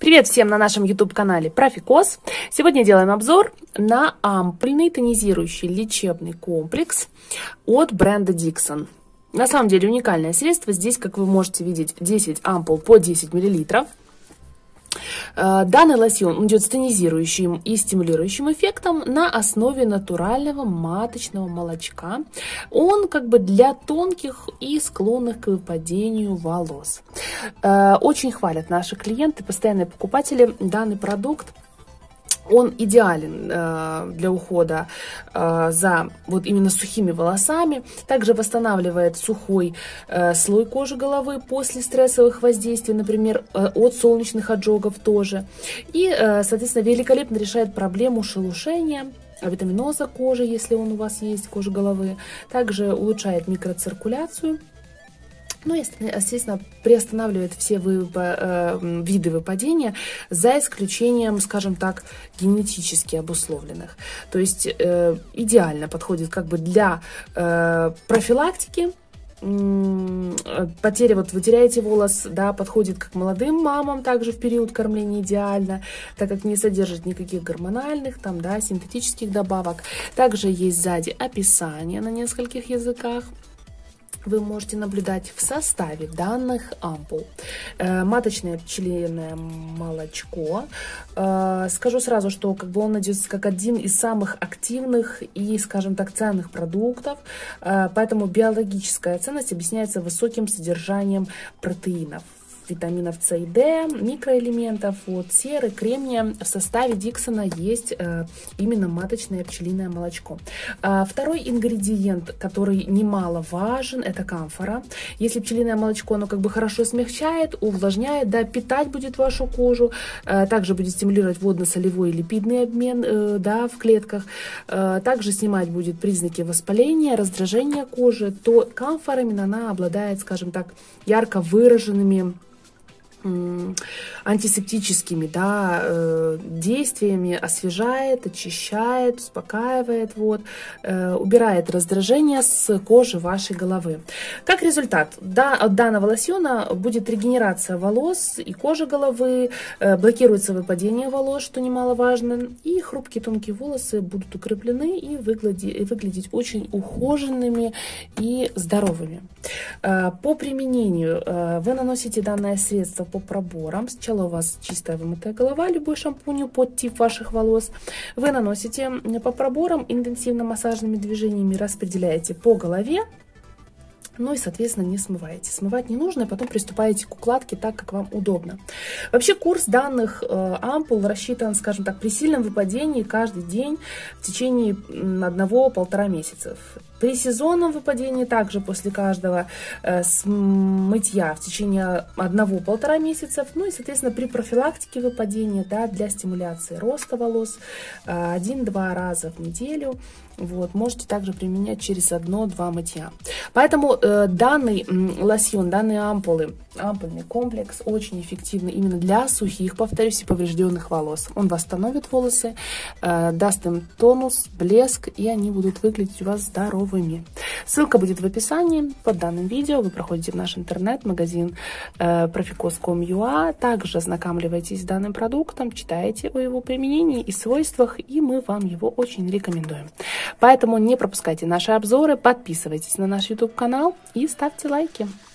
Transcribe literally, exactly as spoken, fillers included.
Привет всем на нашем YouTube-канале Профикос. Сегодня делаем обзор на ампульный тонизирующий лечебный комплекс от бренда Dixon. На самом деле уникальное средство. Здесь, как вы можете видеть, десять ампул по десять миллилитров. Данный лосьон идет с тонизирующим и стимулирующим эффектом на основе натурального маточного молочка. Он как бы для тонких и склонных к выпадению волос. Очень хвалят наши клиенты, постоянные покупатели данный продукт. Он идеален э, для ухода э, за вот именно сухими волосами. Также восстанавливает сухой э, слой кожи головы после стрессовых воздействий, например, э, от солнечных ожогов тоже. И, э, соответственно, великолепно решает проблему шелушения, витаминоза кожи, если он у вас есть, кожа головы. Также улучшает микроциркуляцию. Ну, естественно, приостанавливает все вып... э, виды выпадения, за исключением, скажем так, генетически обусловленных. То есть э, идеально подходит как бы для э, профилактики. Потеря, вот вы теряете волос, да, подходит как молодым мамам, также в период кормления идеально, так как не содержит никаких гормональных, там, да, синтетических добавок. Также есть сзади описание на нескольких языках. Вы можете наблюдать в составе данных ампул. Э, маточное пчелиное молочко. Э, скажу сразу, что как бы он идет как один из самых активных и, скажем так, ценных продуктов. Э, поэтому биологическая ценность объясняется высоким содержанием протеинов, витаминов С и Д, микроэлементов, вот, серы, кремния. В составе Диксона есть э, именно маточное пчелиное молочко. А, второй ингредиент, который немаловажен, это камфора. Если пчелиное молочко, оно как бы хорошо смягчает, увлажняет, да, питать будет вашу кожу, э, также будет стимулировать водно-солевой и липидный обмен, э, да, в клетках, э, также снимать будет признаки воспаления, раздражения кожи, то камфора именно она обладает, скажем так, ярко выраженными антисептическими, да, э, действиями, освежает, очищает, успокаивает, вот, э, убирает раздражение с кожи вашей головы. Как результат, да, от данного лосьона будет регенерация волос и кожи головы, э, блокируется выпадение волос, что немаловажно, и хрупкие тонкие волосы будут укреплены и выглядеть, и выглядеть очень ухоженными и здоровыми. Э, по применению э, вы наносите данное средство по проборам. Сначала у вас чистая вымытая голова, любой шампунь под тип ваших волос. Вы наносите по проборам, интенсивно массажными движениями распределяете по голове. Ну и, соответственно, не смываете. Смывать не нужно, и потом приступаете к укладке так, как вам удобно. Вообще курс данных э, ампул рассчитан, скажем так, при сильном выпадении каждый день в течение одного-полтора месяцев. При сезонном выпадении также после каждого э, мытья в течение одного-полтора месяцев. Ну и, соответственно, при профилактике выпадения, да, для стимуляции роста волос э, один-два раза в неделю. Вот, можете также применять через одно-два мытья. Поэтому э, данный э, лосьон, данные ампулы, ампульный комплекс очень эффективный именно для сухих, повторюсь, и поврежденных волос. Он восстановит волосы, э, даст им тонус, блеск, и они будут выглядеть у вас здоровыми. Ссылка будет в описании под данным видео. Вы проходите в наш интернет-магазин э, профикос точка ком точка ю а. Также ознакомливаетесь с данным продуктом, читаете о его применении и свойствах, и мы вам его очень рекомендуем. Поэтому не пропускайте наши обзоры, подписывайтесь на наш YouTube канал и ставьте лайки.